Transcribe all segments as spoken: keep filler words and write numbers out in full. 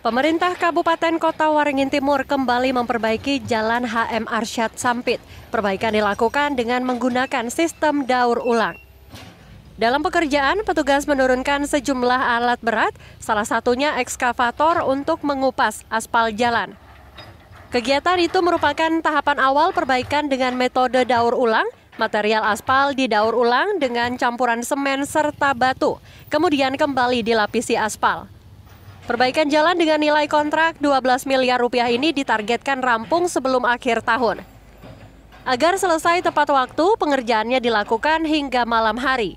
Pemerintah Kabupaten Kota Waringin Timur kembali memperbaiki Jalan H M Arsyad Sampit. Perbaikan dilakukan dengan menggunakan sistem daur ulang. Dalam pekerjaan, petugas menurunkan sejumlah alat berat, salah satunya ekskavator untuk mengupas aspal jalan. Kegiatan itu merupakan tahapan awal perbaikan dengan metode daur ulang. Material aspal didaur ulang dengan campuran semen serta batu, kemudian kembali dilapisi aspal. Perbaikan jalan dengan nilai kontrak dua belas miliar rupiah ini ditargetkan rampung sebelum akhir tahun. Agar selesai tepat waktu, pengerjaannya dilakukan hingga malam hari.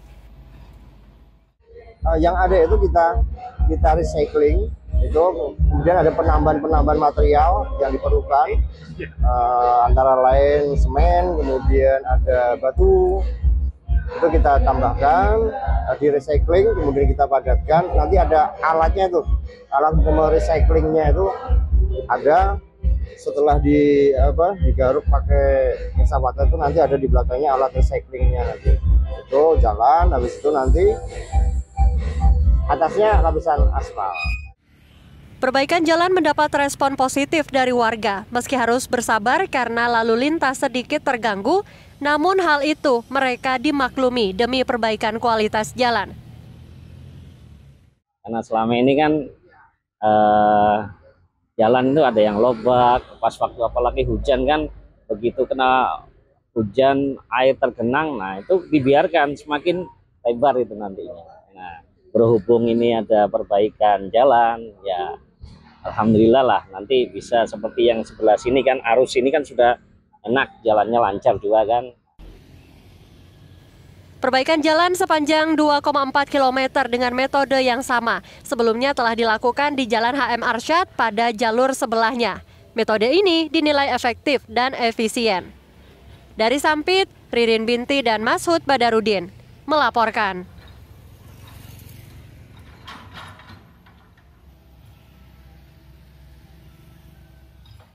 Uh, yang ada itu kita kita recycling, itu kemudian ada penambahan-penambahan material yang diperlukan, uh, antara lain semen, kemudian ada batu, itu kita tambahkan, uh, di recycling, kemudian kita padatkan. Nanti ada alatnya itu, alat untuk recyclingnya itu ada. Setelah di apa digaruk pakai ekskavator itu nanti ada di belakangnya alat recyclingnya, nanti itu jalan, habis itu nanti atasnya lapisan aspal. Perbaikan jalan mendapat respon positif dari warga, meski harus bersabar karena lalu lintas sedikit terganggu, namun hal itu mereka dimaklumi demi perbaikan kualitas jalan. Karena selama ini kan eh, jalan itu ada yang lobak, pas waktu apalagi hujan kan, begitu kena hujan air tergenang, nah itu dibiarkan semakin lebar itu nantinya. Nah, berhubung ini ada perbaikan jalan, ya alhamdulillah lah nanti bisa seperti yang sebelah sini kan, arus ini kan sudah enak, jalannya lancar juga kan. Perbaikan jalan sepanjang dua koma empat kilometer dengan metode yang sama. Sebelumnya telah dilakukan di Jalan H M Arsyad pada jalur sebelahnya. Metode ini dinilai efektif dan efisien. Dari Sampit, Ririn Binti dan Mashud Badarudin melaporkan.